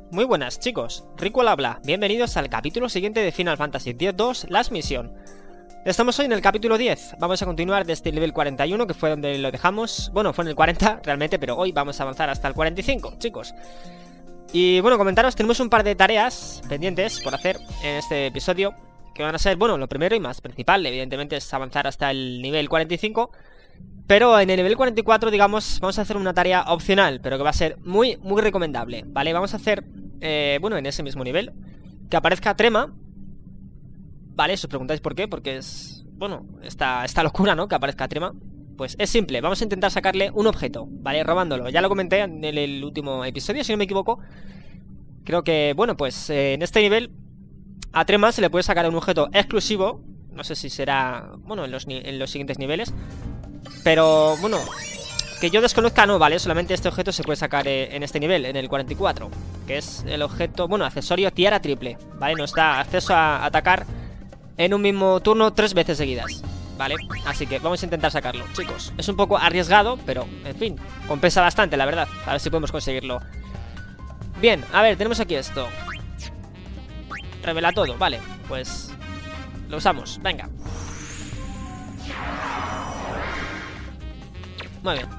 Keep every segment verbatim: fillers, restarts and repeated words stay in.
Muy buenas chicos, Rico al habla, bienvenidos al capítulo siguiente de Final Fantasy X dos, Last Mission. Estamos hoy en el capítulo diez, vamos a continuar desde el nivel cuarenta y uno, que fue donde lo dejamos. Bueno, fue en el cuarenta realmente, pero hoy vamos a avanzar hasta el cuarenta y cinco, chicos. Y bueno, comentaros, tenemos un par de tareas pendientes por hacer en este episodio, que van a ser, bueno, lo primero y más principal, evidentemente, es avanzar hasta el nivel cuarenta y cinco. Pero en el nivel cuarenta y cuatro, digamos, vamos a hacer una tarea opcional, pero que va a ser muy, muy recomendable, ¿vale? Vamos a hacer, eh, bueno, en ese mismo nivel, que aparezca Trema, ¿vale? Si os preguntáis por qué, porque es, bueno, esta, esta locura, ¿no? Que aparezca Trema. Pues es simple, vamos a intentar sacarle un objeto, ¿vale? Robándolo, ya lo comenté en el, el último episodio, si no me equivoco. Creo que, bueno, pues eh, en este nivel a Trema se le puede sacar un objeto exclusivo. No sé si será, bueno, en los, en los siguientes niveles, pero, bueno, que yo desconozca no, ¿vale? Solamente este objeto se puede sacar eh, en este nivel, en el cuarenta y cuatro, que es el objeto, bueno, accesorio tiara triple, ¿vale? Nos da acceso a atacar en un mismo turno tres veces seguidas, ¿vale? Así que vamos a intentar sacarlo, chicos. Es un poco arriesgado, pero, en fin, compensa bastante, la verdad. A ver si podemos conseguirlo. Bien, a ver, tenemos aquí esto. Revela todo, vale, pues lo usamos, venga. Muy bien.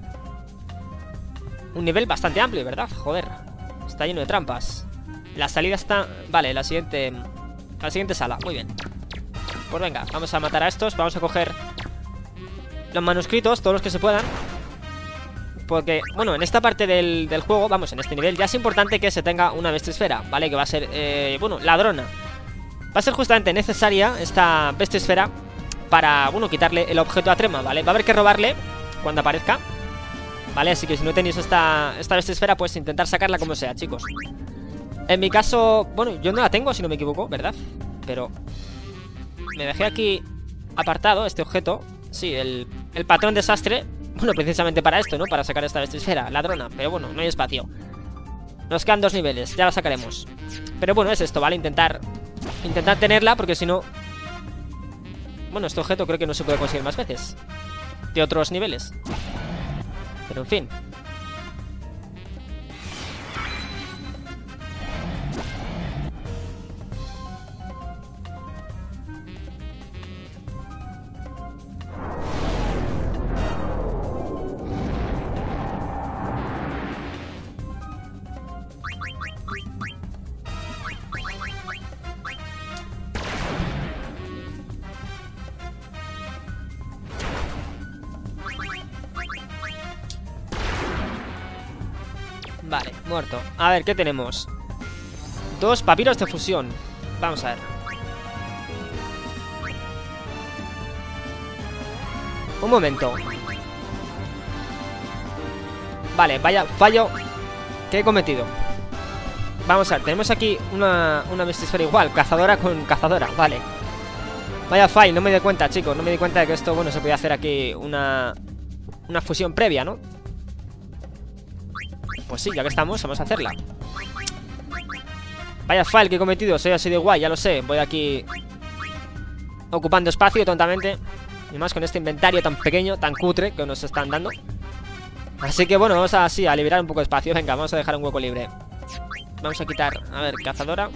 Un nivel bastante amplio, ¿verdad? Joder, está lleno de trampas. La salida está... Vale, la siguiente... La siguiente sala, muy bien. Pues venga, vamos a matar a estos. Vamos a coger los manuscritos, todos los que se puedan, porque, bueno, en esta parte del, del juego, vamos, en este nivel, ya es importante que se tenga una bestia-esfera, ¿vale? Que va a ser, eh, bueno, ladrona. Va a ser justamente necesaria esta bestia-esfera para, bueno, quitarle el objeto a Trema, ¿vale? Va a haber que robarle cuando aparezca, ¿vale? Así que si no tenéis esta, esta bestia-esfera, pues intentar sacarla como sea, chicos. En mi caso, bueno, yo no la tengo, si no me equivoco, ¿verdad? Pero me dejé aquí apartado este objeto. Sí, el, el patrón desastre. Bueno, precisamente para esto, ¿no? Para sacar esta bestia-esfera, ladrona. Pero bueno, no hay espacio. Nos quedan dos niveles, ya la sacaremos. Pero bueno, es esto, ¿vale? Intentar Intentar tenerla, porque si no... Bueno, este objeto creo que no se puede conseguir más veces de otros niveles. Pero en fin. Vale, muerto. A ver, ¿qué tenemos? Dos papiros de fusión. Vamos a ver. Un momento. Vale, vaya fallo que he cometido. Vamos a ver, tenemos aquí una, una bestia-esfera igual, cazadora con cazadora, vale. Vaya fail, no me di cuenta, chicos. No me di cuenta de que esto, bueno, se podía hacer aquí una Una fusión previa, ¿no? Pues sí, ya que estamos, vamos a hacerla. Vaya fail que he cometido, soy así de guay, ya lo sé. Voy aquí ocupando espacio tontamente, y más con este inventario tan pequeño, tan cutre que nos están dando. Así que bueno, vamos a, sí, a liberar un poco de espacio. Venga, vamos a dejar un hueco libre. Vamos a quitar, a ver, cazadora.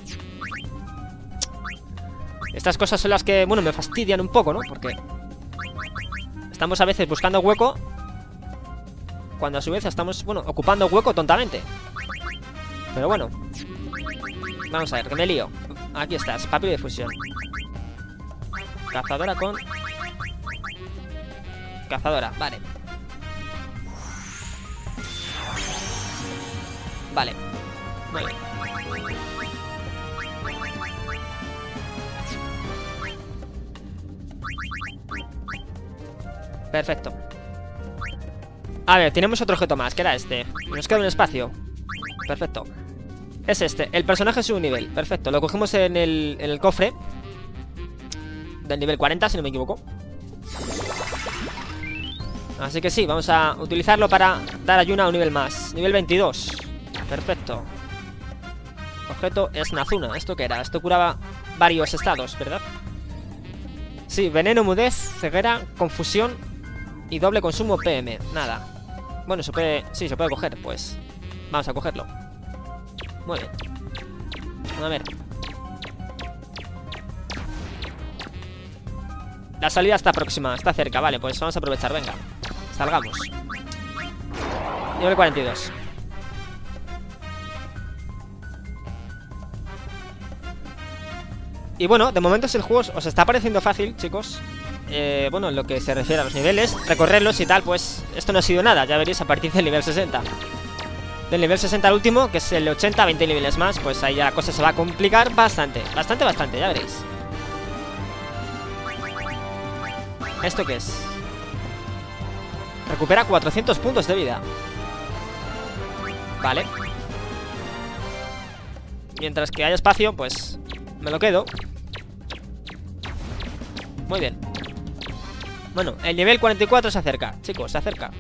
Estas cosas son las que, bueno, me fastidian un poco, ¿no? Porque estamos a veces buscando hueco, cuando a su vez estamos, bueno, ocupando hueco tontamente. Pero bueno, vamos a ver, que me lío. Aquí estás, papiro de fusión. Cazadora con cazadora, vale. Vale. Muy bien. Perfecto. A ver, tenemos otro objeto más, que era este. Nos queda un espacio. Perfecto. Es este, el personaje sube un nivel. Perfecto, lo cogemos en el, en el cofre del nivel cuarenta, si no me equivoco. Así que sí, vamos a utilizarlo para dar ayuda a un nivel más. Nivel veintidós. Perfecto. Objeto es Nazuna. ¿Esto qué era? Esto curaba varios estados, ¿verdad? Sí, veneno, mudez, ceguera, confusión y doble consumo P M. Nada. Bueno, se puede... Sí, se puede coger, pues vamos a cogerlo. Muy bien. A ver. La salida está próxima, está cerca. Vale, pues vamos a aprovechar, venga. Salgamos. Nivel cuarenta y dos. Y bueno, de momento si el juego os está pareciendo fácil, chicos, eh, bueno, en lo que se refiere a los niveles, recorrerlos y tal, pues esto no ha sido nada. Ya veréis a partir del nivel sesenta. Del nivel sesenta al último, que es el ochenta, veinte niveles más, pues ahí ya la cosa se va a complicar bastante. Bastante, bastante, ya veréis. ¿Esto qué es? Recupera cuatrocientos puntos de vida. Vale. Mientras que haya espacio, pues me lo quedo. Muy bien. Bueno, el nivel cuarenta y cuatro se acerca. Chicos, se acerca.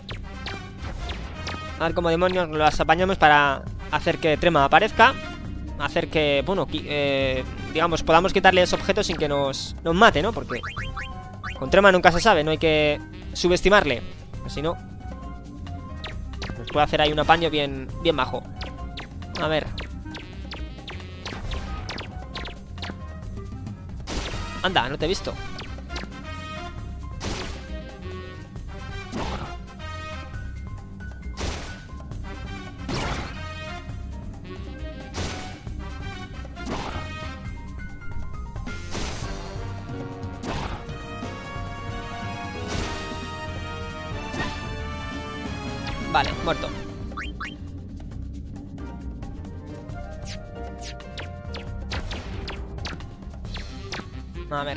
A ver cómo demonios las apañamos para hacer que Trema aparezca. Hacer que, bueno, eh, digamos, podamos quitarle esos objetos sin que nos, nos mate, ¿no? Porque con Trema nunca se sabe, no hay que subestimarle. Si no, nos puede hacer ahí un apaño bien, bien bajo. A ver. Anda, no te he visto. Vale, muerto. A ver.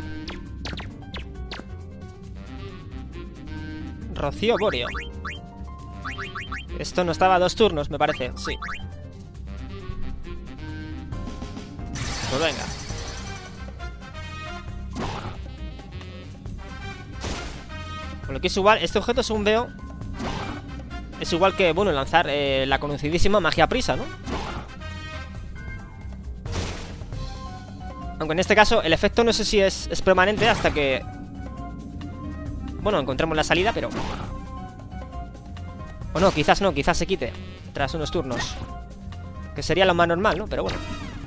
Rocío Borio. Esto no estaba a dos turnos, me parece. Sí. Pues venga. Con lo que es igual, este objeto según veo es igual que, bueno, lanzar eh, la conocidísima magia prisa, ¿no? Aunque en este caso el efecto no sé si es, es permanente hasta que, bueno, encontremos la salida, pero... O no, quizás no, quizás se quite tras unos turnos, que sería lo más normal, ¿no? Pero bueno.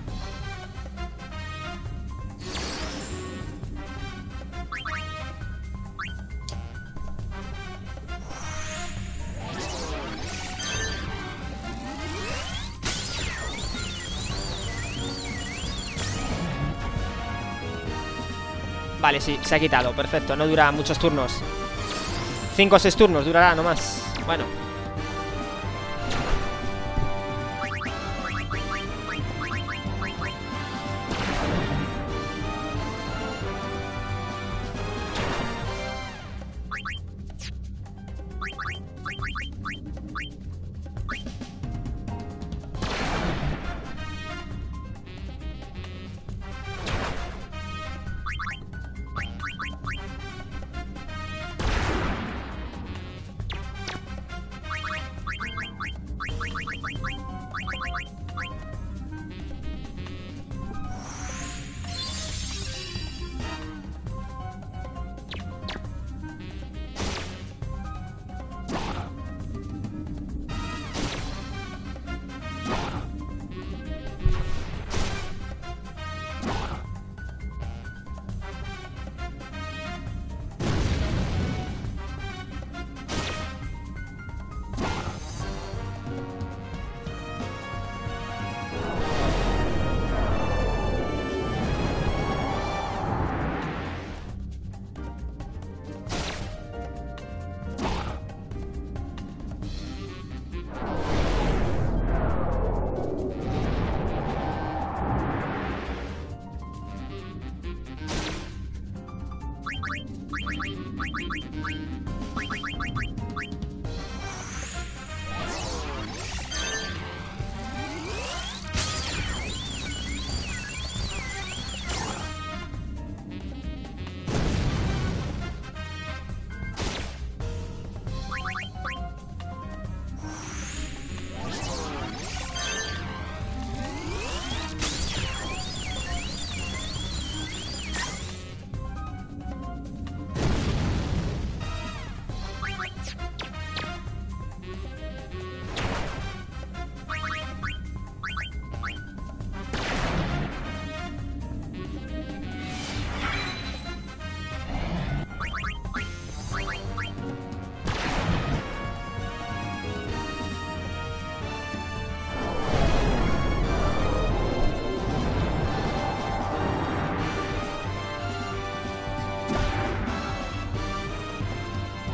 Vale, sí, se ha quitado, perfecto. No dura muchos turnos. cinco o seis turnos durará nomás. Bueno.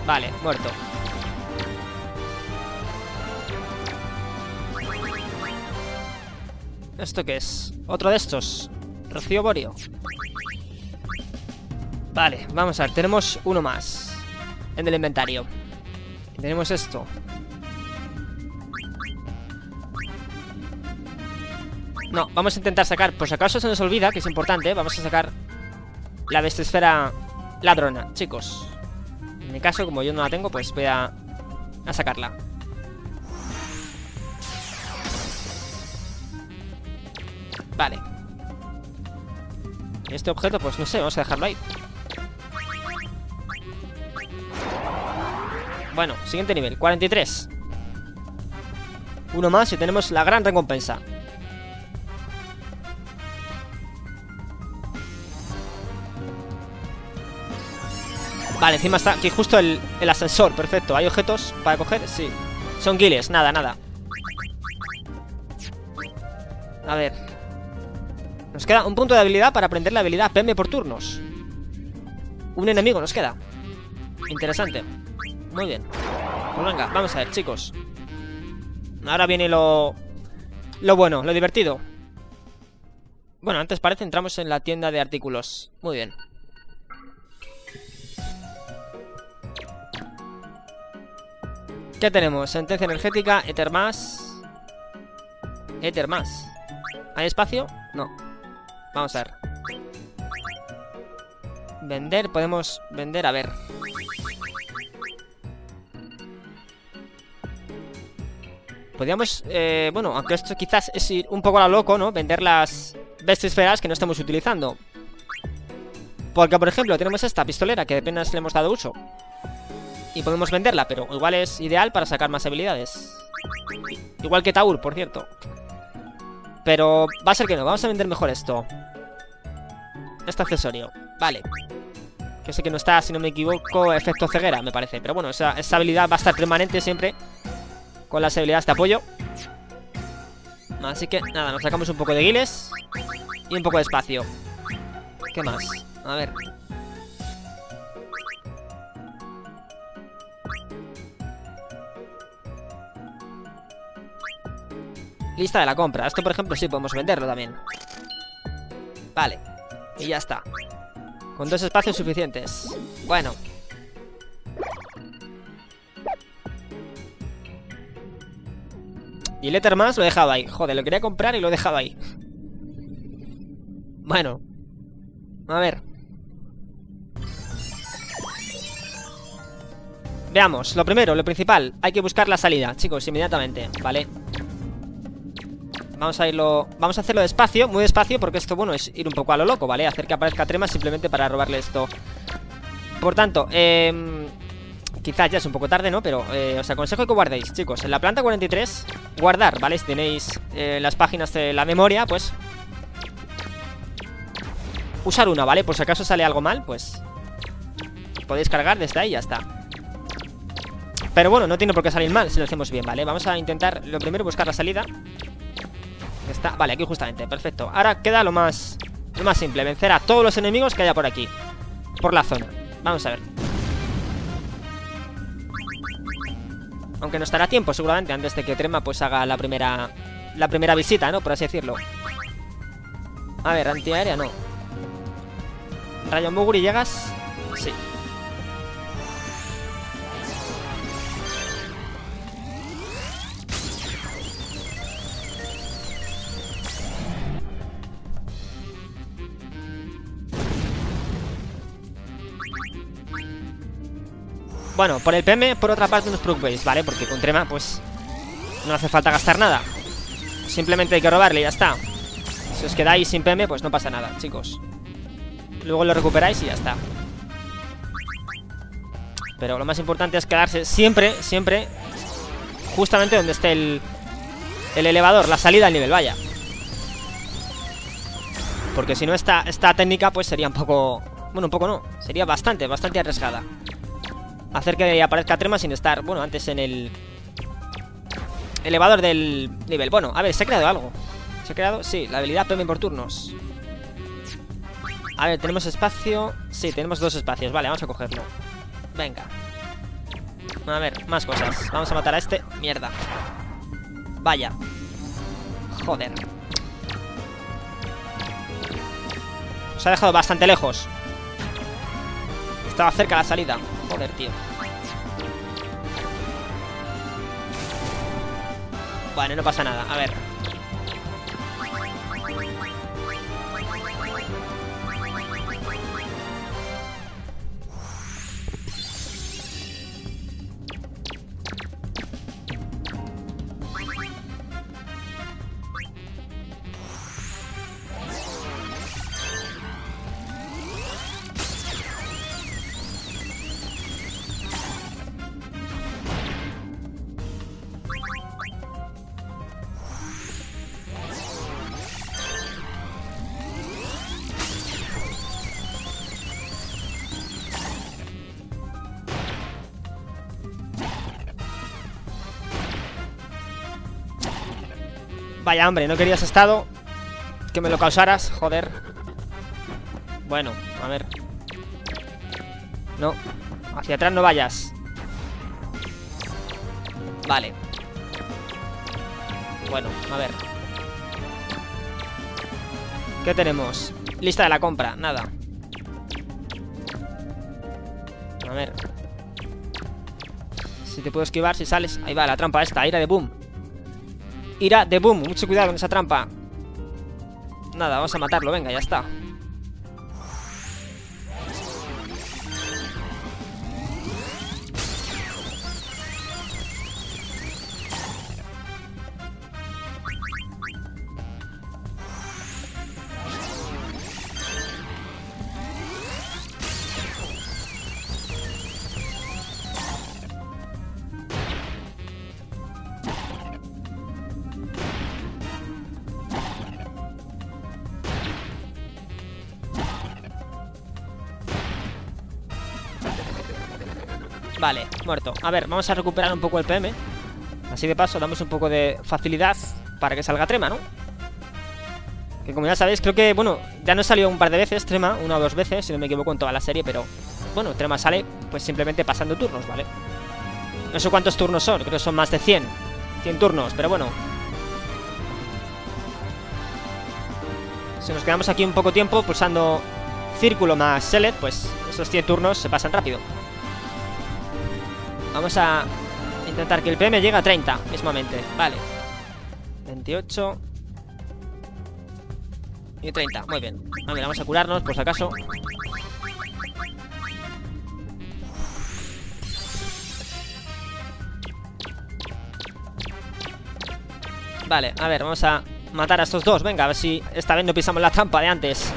Vale, muerto. ¿Esto qué es? Otro de estos. Rocío Borio. Vale, vamos a ver. Tenemos uno más en el inventario. Y tenemos esto. No, vamos a intentar sacar, por si acaso se nos olvida, que es importante, vamos a sacar la Bestia-esfera ladrona, chicos. En mi caso, como yo no la tengo, pues voy a, a sacarla. Vale. Y este objeto, pues no sé, vamos a dejarlo ahí. Bueno, siguiente nivel, cuarenta y tres. Uno más y tenemos la gran recompensa. Vale, encima está aquí justo el, el ascensor, perfecto. ¿Hay objetos para coger? Sí. Son guiles, nada, nada. A ver. Nos queda un punto de habilidad para aprender la habilidad P M por turnos. Un enemigo nos queda. Interesante. Muy bien. Pues venga, vamos a ver, chicos. Ahora viene lo... Lo bueno, lo divertido. Bueno, antes parece entramos en la tienda de artículos. Muy bien. ¿Qué tenemos? Sentencia energética, éter más. Éter más. ¿Hay espacio? No. Vamos a ver. Vender, podemos vender, a ver. Podríamos, eh, bueno, aunque esto quizás es ir un poco a lo loco, ¿no? Vender las Bestia-esferas que no estamos utilizando. Porque, por ejemplo, tenemos esta pistolera que apenas le hemos dado uso. Y podemos venderla, pero igual es ideal para sacar más habilidades. Igual que Taur, por cierto. Pero va a ser que no, vamos a vender mejor esto. Este accesorio, vale. Que sé que no está, si no me equivoco, efecto ceguera, me parece. Pero bueno, esa, esa habilidad va a estar permanente siempre con las habilidades de apoyo. Así que nada, nos sacamos un poco de guiles y un poco de espacio. ¿Qué más? A ver. Lista de la compra. Esto, por ejemplo, sí podemos venderlo también. Vale. Y ya está. Con dos espacios suficientes. Bueno. Y el éter más lo he dejado ahí. Joder, lo quería comprar y lo he dejado ahí. Bueno. A ver. Veamos. Lo primero, lo principal. Hay que buscar la salida, chicos, inmediatamente. Vale. Vamos a irlo... Vamos a hacerlo despacio, muy despacio, porque esto, bueno, es ir un poco a lo loco, ¿vale? Hacer que aparezca Trema simplemente para robarle esto. Por tanto, eh... quizás ya es un poco tarde, ¿no? Pero eh, os aconsejo que guardéis, chicos. En la planta cuarenta y tres, guardar, ¿vale? Si tenéis eh, las páginas de la memoria, pues... usar una, ¿vale? Por si acaso sale algo mal, pues... podéis cargar desde ahí y ya está. Pero bueno, no tiene por qué salir mal si lo hacemos bien, ¿vale? Vamos a intentar, lo primero, buscar la salida. Está, vale, aquí justamente, perfecto. Ahora queda lo más lo más simple, vencer a todos los enemigos que haya por aquí, por la zona. Vamos a ver. Aunque nos dará tiempo seguramente antes de que Trema pues haga la primera La primera visita, ¿no? Por así decirlo. A ver, antiaérea no. Rayo Muguri, ¿llegas? Sí. Bueno, por el P M, por otra parte, no os preocupéis, ¿vale? Porque con Trema, pues, no hace falta gastar nada. Simplemente hay que robarle y ya está. Si os quedáis sin P M, pues no pasa nada, chicos. Luego lo recuperáis y ya está. Pero lo más importante es quedarse siempre, siempre justamente donde esté el, el elevador, la salida al nivel, vaya. Porque si no, esta, esta técnica, pues sería un poco... Bueno, un poco no, sería bastante, bastante arriesgada. Hacer que aparezca Trema sin estar, bueno, antes en el elevador del nivel. Bueno, a ver, se ha creado algo. ¿Se ha creado? Sí, la habilidad P M por turnos. A ver, ¿tenemos espacio? Sí, tenemos dos espacios, vale, vamos a cogerlo. Venga. A ver, más cosas. Vamos a matar a este. Mierda. Vaya. Joder. Nos ha dejado bastante lejos. Estaba cerca la salida. Joder, tío. Bueno, no pasa nada. A ver. Vaya, hombre, no querías estado. Que me lo causaras, joder. Bueno, a ver. No, hacia atrás no vayas. Vale. Bueno, a ver. ¿Qué tenemos? Lista de la compra, nada. A ver. Si te puedo esquivar, si sales. Ahí va, la trampa esta, ira de boom. Ira de boom, mucho cuidado con esa trampa. Nada, vamos a matarlo, venga, ya está. Vale, muerto. A ver, vamos a recuperar un poco el P M. Así de paso damos un poco de facilidad para que salga Trema, ¿no? Que como ya sabéis, creo que, bueno, ya no salió un par de veces Trema, una o dos veces, si no me equivoco, en toda la serie. Pero, bueno, Trema sale pues simplemente pasando turnos, ¿vale? No sé cuántos turnos son, creo que son más de cien cien turnos, pero bueno. Si nos quedamos aquí un poco tiempo pulsando círculo más select, pues esos cien turnos se pasan rápido. Vamos a intentar que el P M llegue a treinta mismamente. Vale. veintiocho y treinta, muy bien. A ver, vamos a curarnos por si acaso. Vale, a ver, vamos a matar a estos dos. Venga, a ver si esta vez no pisamos la trampa de antes.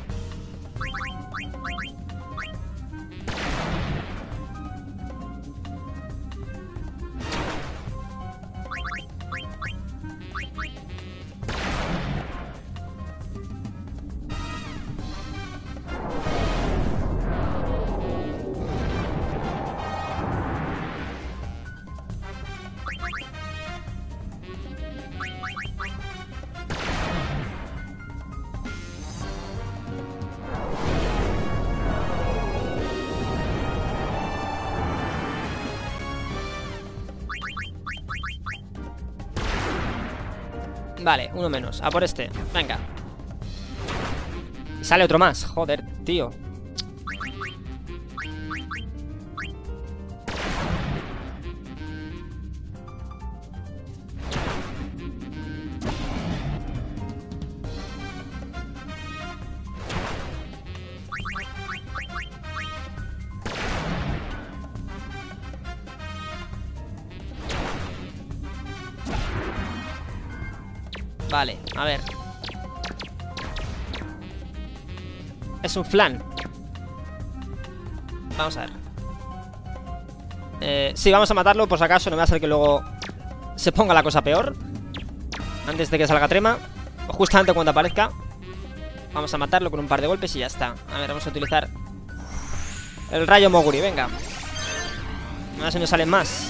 Vale, uno menos, a por este, venga. Y sale otro más, joder, tío. Vale, a ver. Es un flan. Vamos a ver. Eh, sí, vamos a matarlo por si acaso. No me va a ser que luego se ponga la cosa peor. Antes de que salga Trema, o justamente cuando aparezca. Vamos a matarlo con un par de golpes y ya está. A ver, vamos a utilizar el rayo Moguri, venga. A ver si nos salen más.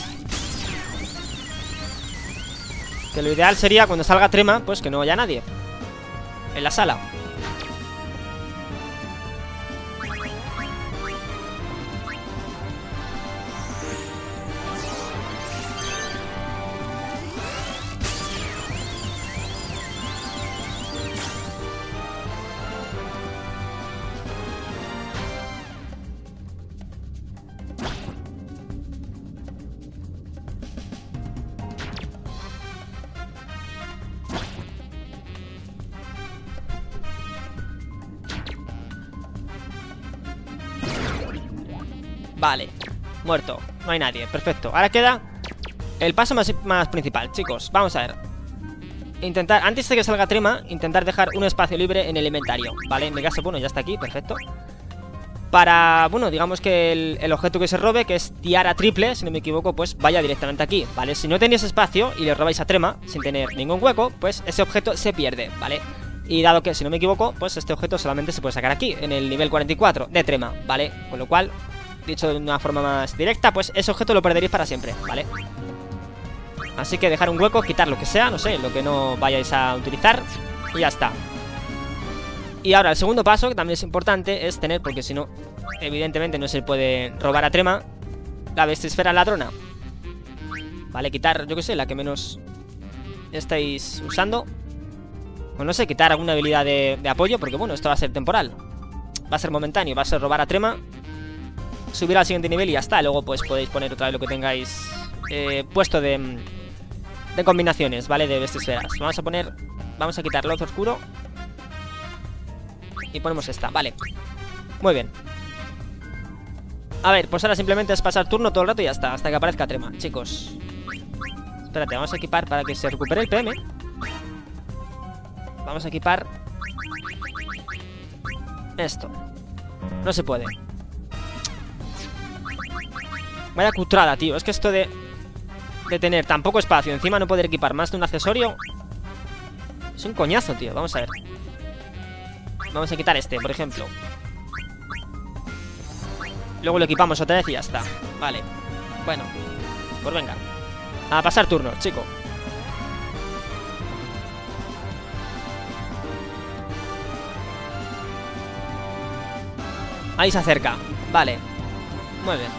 Que lo ideal sería cuando salga Trema, pues que no haya nadie en la sala. Vale, muerto, no hay nadie, perfecto. Ahora queda el paso más, más principal, chicos. Vamos a ver. Intentar, antes de que salga Trema, intentar dejar un espacio libre en el inventario, ¿vale? En mi caso, bueno, ya está aquí, perfecto. Para, bueno, digamos que el, el objeto que se robe, que es tiara triple, si no me equivoco, pues vaya directamente aquí, ¿vale? Si no tenéis espacio y le robáis a Trema sin tener ningún hueco, pues ese objeto se pierde, ¿vale? Y dado que, si no me equivoco, pues este objeto solamente se puede sacar aquí, en el nivel cuarenta y cuatro de Trema, ¿vale? Con lo cual, dicho de una forma más directa, pues ese objeto lo perderéis para siempre, ¿vale? Así que dejar un hueco, quitar lo que sea, no sé, lo que no vayáis a utilizar, y ya está. Y ahora el segundo paso, que también es importante, es tener, porque si no, evidentemente no se puede robar a Trema, la vestisfera ladrona. Vale, quitar, yo que sé, la que menos estáis usando. O no sé, quitar alguna habilidad de, de apoyo, porque bueno, esto va a ser temporal. Va a ser momentáneo, va a ser robar a Trema, subir al siguiente nivel y ya está. Luego pues podéis poner otra vez lo que tengáis eh, puesto de, de combinaciones, ¿vale? De vestisferas. Vamos a poner, vamos a quitar luz oscuro. Y ponemos esta, vale. Muy bien. A ver, pues ahora simplemente es pasar turno todo el rato y ya está, hasta que aparezca Trema, chicos. Espérate, vamos a equipar para que se recupere el P M. Vamos a equipar esto. No se puede. Vaya cutrada, tío. Es que esto de De tener tan poco espacio, encima no poder equipar más de un accesorio, es un coñazo, tío. Vamos a ver. Vamos a quitar este, por ejemplo. Luego lo equipamos otra vez y ya está. Vale. Bueno, pues venga. A pasar turnos, chico. Ahí se acerca. Vale. Muy bien.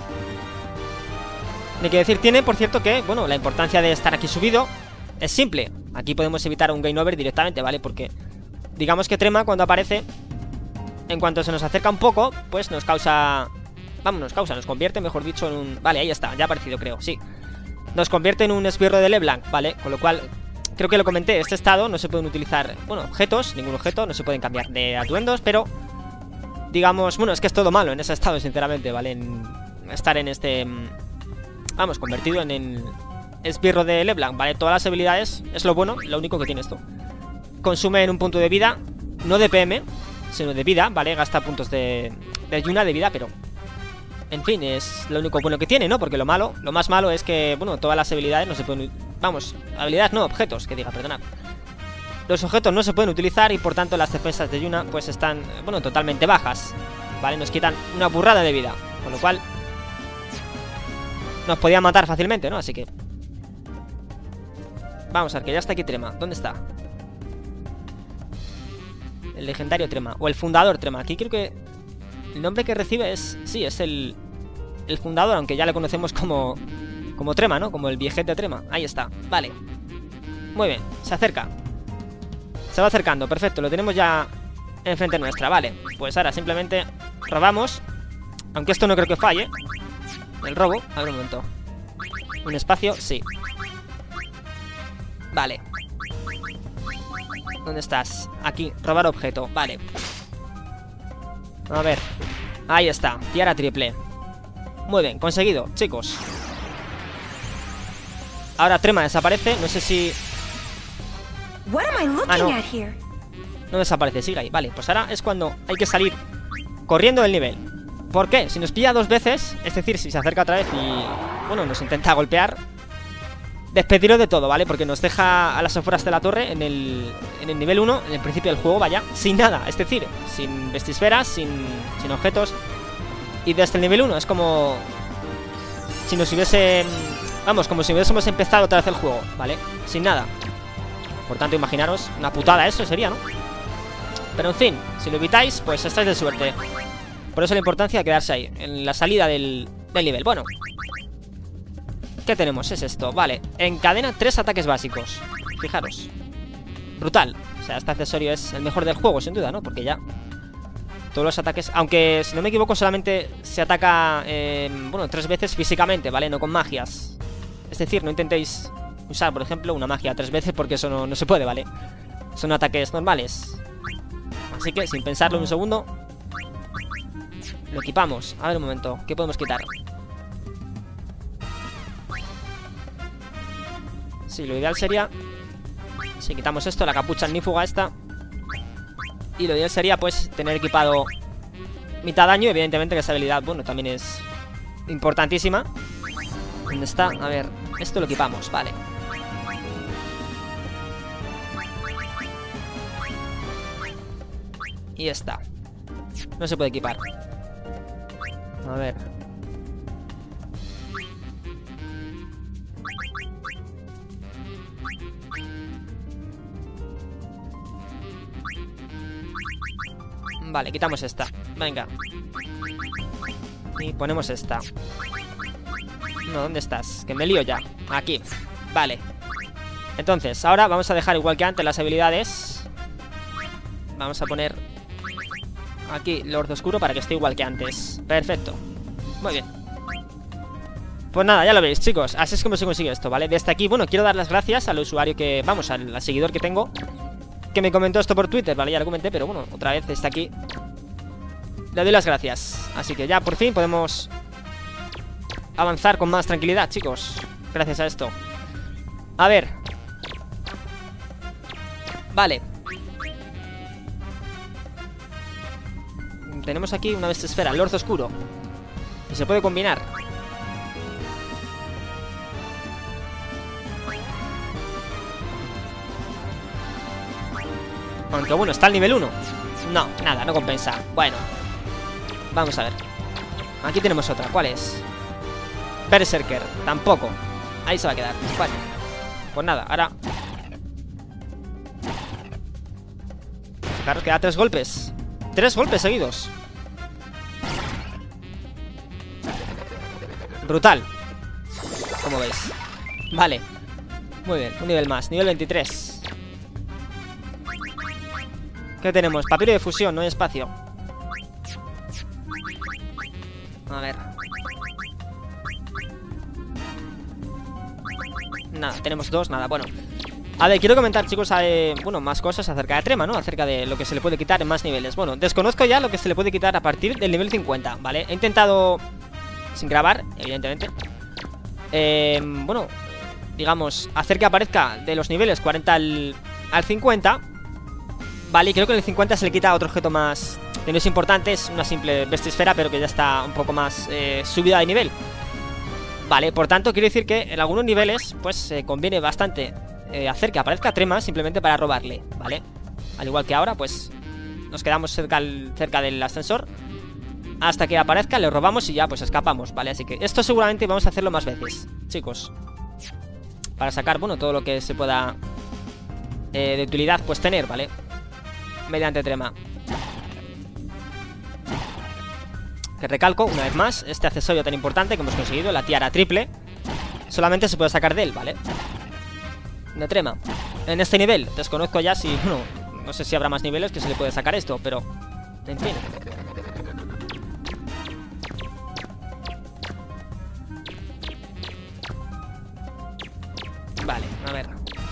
Hay que decir, tiene, por cierto, que, bueno, la importancia de estar aquí subido es simple. Aquí podemos evitar un game over directamente, ¿vale? Porque digamos que Trema, cuando aparece, en cuanto se nos acerca un poco, pues nos causa... Vamos, nos causa, nos convierte, mejor dicho, en un... Vale, ahí está, ya ha aparecido, creo, sí. Nos convierte en un esbirro de LeBlanc, ¿vale? Con lo cual, creo que lo comenté, este estado no se pueden utilizar, bueno, objetos, ningún objeto, no se pueden cambiar de atuendos, pero... Digamos, bueno, es que es todo malo en ese estado, sinceramente, ¿vale? En estar en este... Vamos, convertido en el esbirro de LeBlanc, ¿vale? Todas las habilidades, es lo bueno, lo único que tiene esto. Consume en un punto de vida, no de P M, sino de vida, ¿vale? Gasta puntos de, de Yuna de vida, pero... En fin, es lo único bueno que tiene, ¿no? Porque lo malo, lo más malo es que, bueno, todas las habilidades no se pueden... Vamos, habilidades no, objetos, que diga, perdonad. Los objetos no se pueden utilizar y por tanto las defensas de Yuna pues están, bueno, totalmente bajas, ¿vale? Nos quitan una burrada de vida, con lo cual nos podían matar fácilmente, ¿no? Así que... Vamos a ver, que ya está aquí Trema. ¿Dónde está? El legendario Trema, o el fundador Trema. Aquí creo que el nombre que recibe es... Sí, es el, el fundador, aunque ya le conocemos como, como Trema, ¿no? Como el viejete Trema. Ahí está, vale. Muy bien, se acerca. Se va acercando, perfecto, lo tenemos ya enfrente nuestra, vale. Pues ahora simplemente robamos. Aunque esto no creo que falle. El robo, a ver un momento. Un espacio, sí. Vale. ¿Dónde estás? Aquí, robar objeto, vale. A ver. Ahí está, tiara triple. Muy bien, conseguido, chicos. Ahora Trema desaparece, no sé si... Ah, no. No desaparece, sigue ahí. Vale, pues ahora es cuando hay que salir corriendo del nivel. ¿Por qué? Si nos pilla dos veces, es decir, si se acerca otra vez y... Bueno, nos intenta golpear, despediros de todo, ¿vale? Porque nos deja a las afueras de la torre en el, en el nivel uno, en el principio del juego, vaya, sin nada. Es decir, sin vestisferas, sin, sin objetos. Y desde el nivel uno es como... Si nos hubiese... Vamos, como si hubiésemos empezado otra vez el juego, ¿vale? Sin nada. Por tanto, imaginaros, una putada eso sería, ¿no? Pero en fin, si lo evitáis, pues estáis de suerte. Por eso la importancia de quedarse ahí, en la salida del, del nivel. Bueno, ¿qué tenemos? Es esto, vale. Encadena tres ataques básicos. Fijaros. Brutal. O sea, este accesorio es el mejor del juego, sin duda, ¿no? Porque ya todos los ataques... Aunque, si no me equivoco, solamente se ataca, eh, bueno, tres veces físicamente, ¿vale? No con magias. Es decir, no intentéis usar, por ejemplo, una magia tres veces porque eso no, no se puede, ¿vale? Son ataques normales. Así que, sin pensarlo un segundo, Lo equipamos. A ver un momento. ¿Qué podemos quitar? Sí, lo ideal sería... Si quitamos esto, la capucha ignífuga esta. Y lo ideal sería, pues, tener equipado mitad daño. Evidentemente que esa habilidad, bueno, también es importantísima. ¿Dónde está? A ver, esto lo equipamos, vale. Y está. No se puede equipar. A ver. Vale, quitamos esta. Venga. Y ponemos esta. No, ¿dónde estás? Que me lío ya. Aquí. Vale. Entonces, ahora vamos a dejar igual que antes las habilidades. Vamos a poner aquí Lord Oscuro para que esté igual que antes. Perfecto. Muy bien. Pues nada, ya lo veis, chicos. Así es como se consigue esto, ¿vale? Desde aquí, bueno, quiero dar las gracias al usuario que... Vamos, al, al seguidor que tengo, que me comentó esto por Twitter, ¿vale? Ya lo comenté, pero bueno, otra vez está aquí. Le doy las gracias. Así que ya por fin podemos avanzar con más tranquilidad, chicos. Gracias a esto. A ver. Vale. Tenemos aquí una bestia esfera, Lord Oscuro. Y se puede combinar. Aunque bueno, está al nivel uno. No, nada, no compensa. Bueno, vamos a ver. Aquí tenemos otra, ¿cuál es? Berserker, tampoco. Ahí se va a quedar. Bueno, pues nada, ahora claro, queda tres golpes. Tres golpes seguidos. Brutal. Como veis. Vale. Muy bien, un nivel más, nivel veintitrés. ¿Qué tenemos? Papiro de fusión, no hay espacio. A ver. Nada, tenemos dos, nada, bueno. A ver, quiero comentar, chicos, eh, bueno, más cosas acerca de Trema, ¿no? Acerca de lo que se le puede quitar en más niveles. Bueno, desconozco ya lo que se le puede quitar a partir del nivel cincuenta, ¿vale? He intentado, sin grabar, evidentemente, eh, bueno, digamos, hacer que aparezca de los niveles cuarenta al, al cincuenta. Vale, y creo que en el cincuenta se le quita otro objeto más, que no es importante, es una simple bestia esfera, pero que ya está un poco más eh, subida de nivel. Vale, por tanto, quiero decir que en algunos niveles, pues, eh, conviene bastante Eh, hacer que aparezca Trema simplemente para robarle, ¿vale? Al igual que ahora, pues nos quedamos cerca, al, cerca del ascensor hasta que aparezca, le robamos y ya pues escapamos, ¿vale? Así que esto seguramente vamos a hacerlo más veces, chicos, para sacar, bueno, todo lo que se pueda eh, de utilidad pues tener, ¿vale? Mediante Trema. Que recalco, una vez más, este accesorio tan importante que hemos conseguido, la tiara triple, solamente se puede sacar de él, ¿vale? De Trema. En este nivel, desconozco ya si... Bueno, no sé si habrá más niveles que se le puede sacar esto, pero... En fin. Vale, a ver.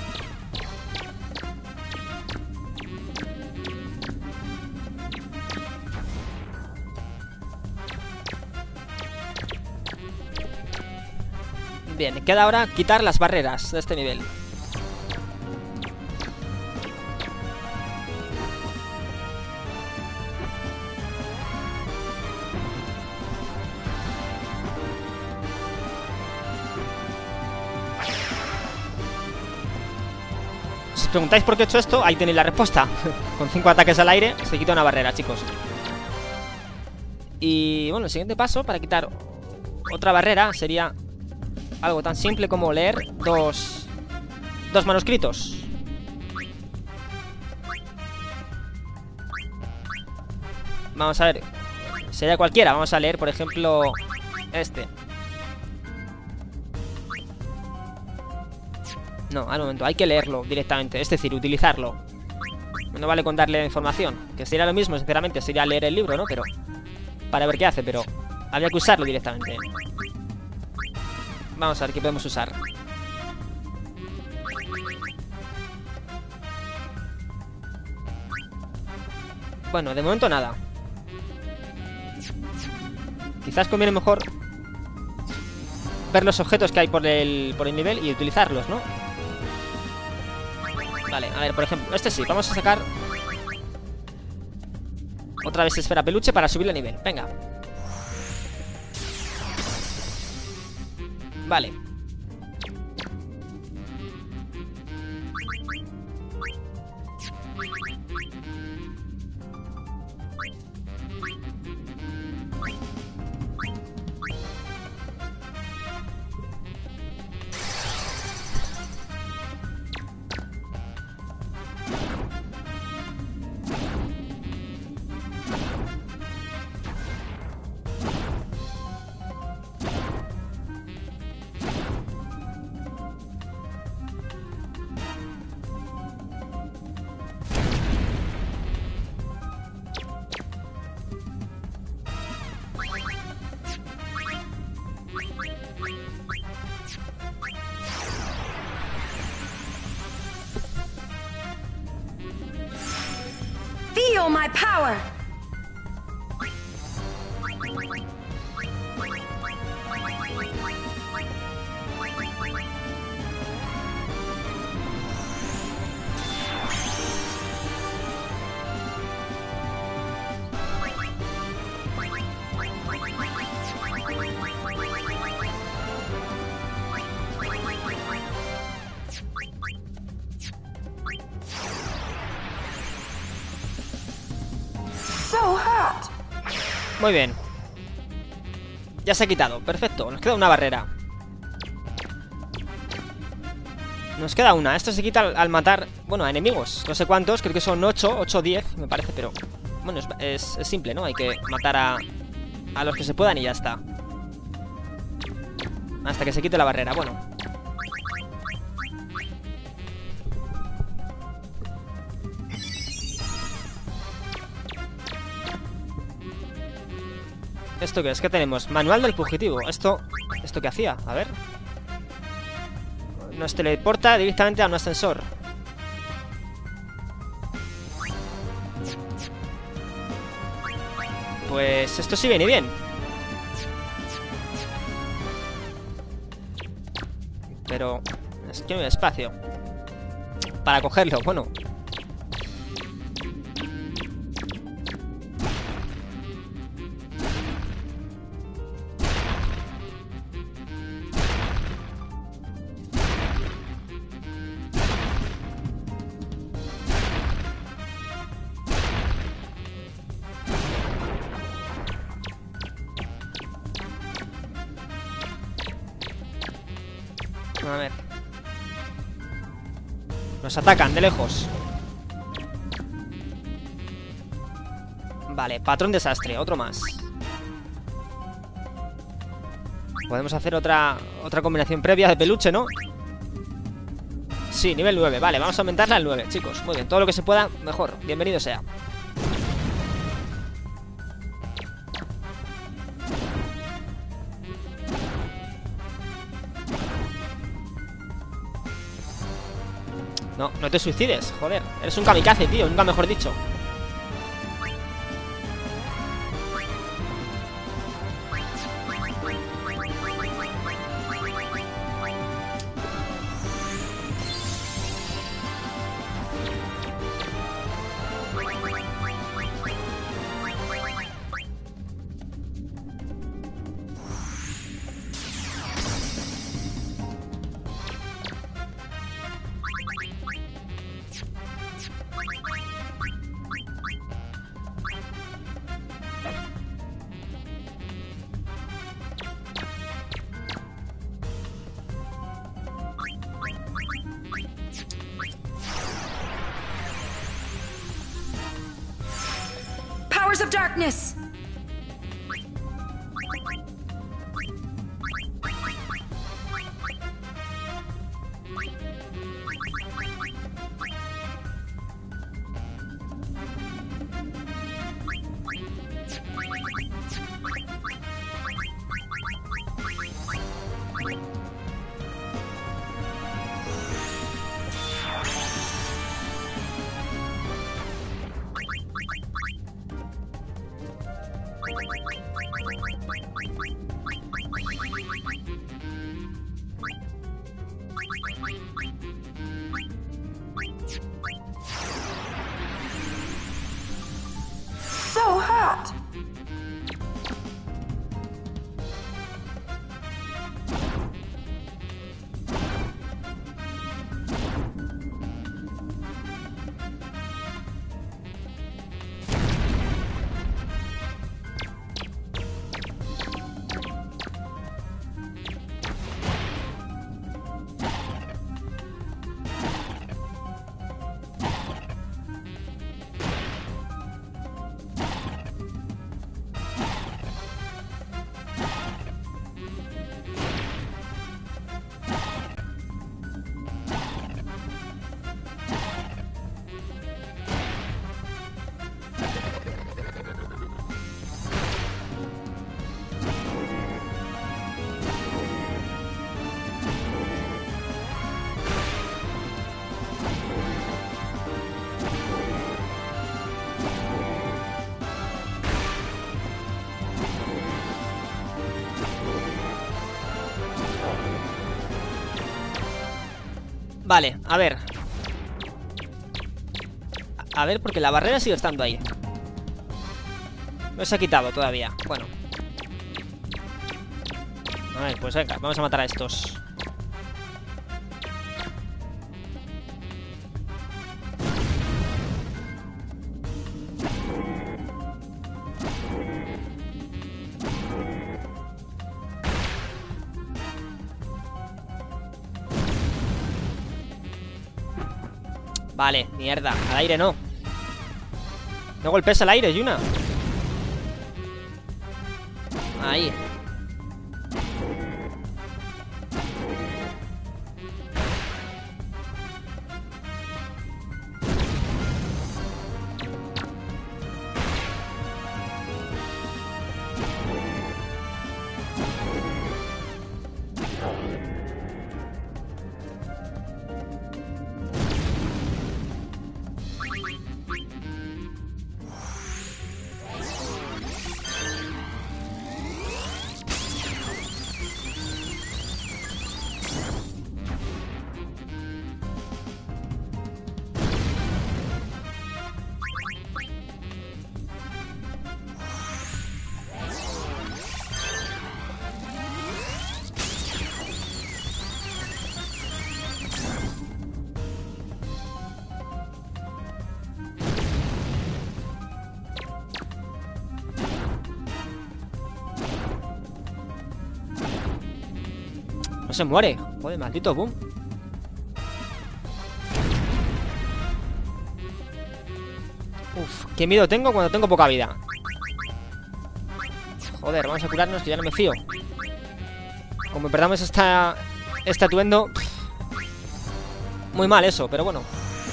Bien, queda ahora quitar las barreras de este nivel. Si os preguntáis por qué he hecho esto, ahí tenéis la respuesta. Con cinco ataques al aire se quita una barrera, chicos. Y bueno, el siguiente paso para quitar otra barrera sería algo tan simple como leer dos, dos manuscritos. Vamos a ver. Sería cualquiera, vamos a leer por ejemplo este. No, al momento, hay que leerlo directamente, es decir, utilizarlo. No vale con darle información, que sería lo mismo, sinceramente, sería leer el libro, ¿no? Pero para ver qué hace, pero habría que usarlo directamente. Vamos a ver qué podemos usar. Bueno, de momento nada. Quizás conviene mejor ver los objetos que hay por el, por el nivel y utilizarlos, ¿no? Vale, a ver, por ejemplo, este sí, vamos a sacar otra vez esfera peluche para subir el nivel. Venga. Vale. Feel my power. So hot. Muy bien. Ya se ha quitado, perfecto. Nos queda una barrera. Nos queda una, esto se quita al, al matar, bueno, a enemigos. No sé cuántos, creo que son ocho, ocho o diez, me parece, pero bueno, es, es, es simple, ¿no? Hay que matar a, a los que se puedan y ya está. Hasta que se quite la barrera, bueno. ¿Esto qué es? ¿Qué tenemos? Manual del fugitivo. ¿Esto, ¿Esto qué hacía? A ver. Nos teleporta directamente a un ascensor. Pues esto sí viene bien. Pero es que no hay espacio para cogerlo, bueno. A ver. Nos atacan de lejos. Vale, patrón desastre, otro más. Podemos hacer otra otra combinación previa de peluche, ¿no? Sí, nivel nueve, vale, vamos a aumentarla al nueve, chicos. Muy bien, todo lo que se pueda, mejor, bienvenido sea. No, no te suicides, joder. Eres un kamikaze, tío, nunca mejor dicho. Powers of darkness. So hot. Vale, a ver. A ver, porque la barrera sigue estando ahí. No se ha quitado todavía. Bueno. A ver, pues venga, vamos a matar a estos. Vale, mierda, al aire no. No golpes al aire, Yuna. Ahí. No se muere. Joder, maldito boom. Uf, qué miedo tengo cuando tengo poca vida. Joder, vamos a curarnos que ya no me fío. Como perdamos esta, este atuendo. Muy mal eso, pero bueno.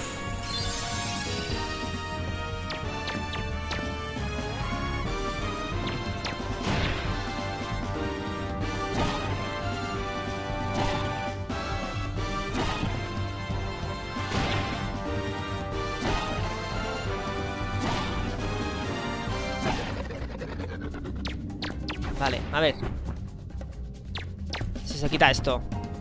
Vale, a ver. Si se quita esto.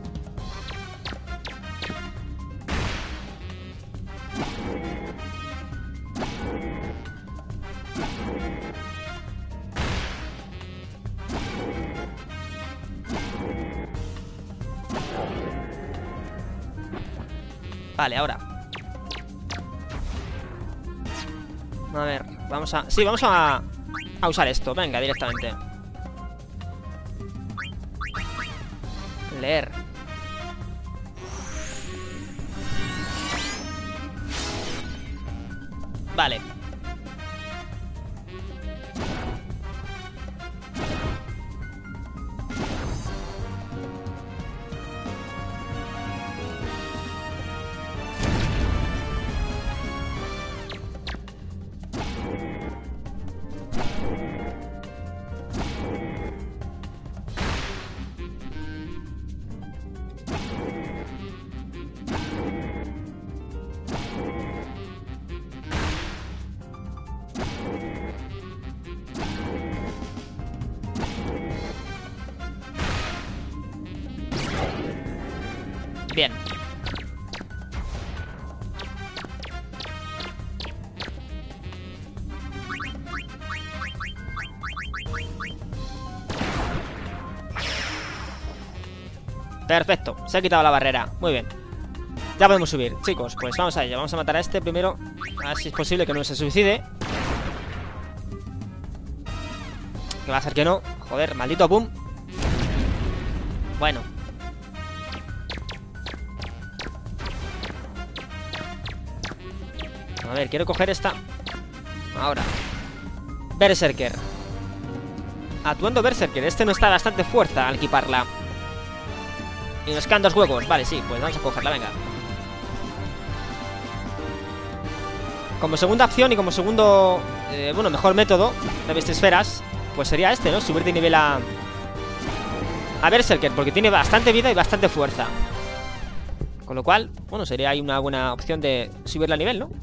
Vale, ahora. A ver, vamos a... Sí, vamos a... A usar esto, venga, directamente. Leer. Vale. Bien. Perfecto, se ha quitado la barrera. Muy bien. Ya podemos subir, chicos, pues vamos a ello. Vamos a matar a este primero. A ver si es posible que no se suicide. Que va a ser que no. Joder, maldito boom. Bueno. A ver, quiero coger esta. Ahora. Berserker. Atuendo Berserker. Este no está bastante fuerza al equiparla. Y nos quedan dos huevos. Vale, sí, pues vamos a cogerla, venga. Como segunda opción y como segundo eh, bueno, mejor método de vestir esferas, pues sería este, ¿no? Subir de nivel a A Berserker, porque tiene bastante vida y bastante fuerza. Con lo cual, bueno, sería ahí una buena opción de subirle a nivel, ¿no?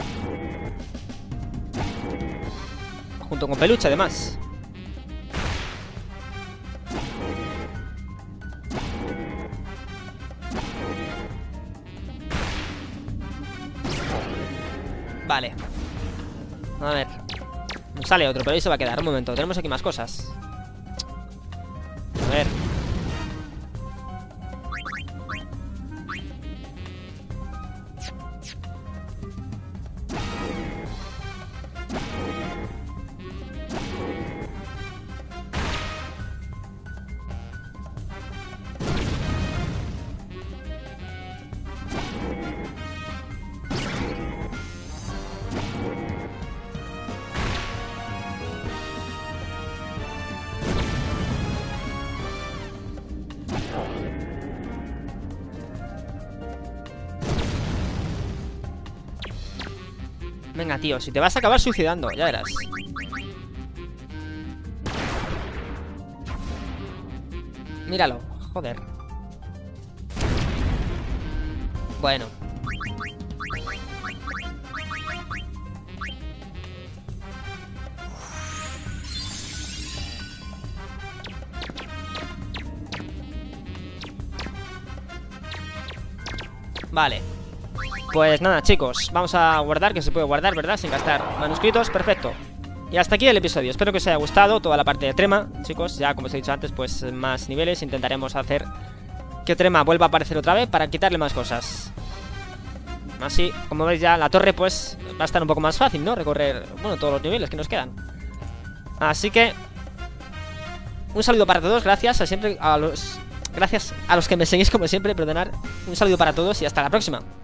Junto con peluche, además. Vale. A ver. Nos sale otro, pero ahí se va a quedar. Un momento, tenemos aquí más cosas. A ver. Venga, tío, si te vas a acabar suicidando, ya verás. Míralo, joder. Bueno. Vale. Pues nada, chicos, vamos a guardar, que se puede guardar, ¿verdad? Sin gastar manuscritos, perfecto. Y hasta aquí el episodio, espero que os haya gustado toda la parte de Trema, chicos. Ya, como os he dicho antes, pues más niveles. Intentaremos hacer que Trema vuelva a aparecer otra vez para quitarle más cosas. Así, como veis ya, la torre pues va a estar un poco más fácil, ¿no? Recorrer, bueno, todos los niveles que nos quedan. Así que un saludo para todos, gracias a siempre a los... Gracias a los que me seguís como siempre, perdonad. Un saludo para todos y hasta la próxima.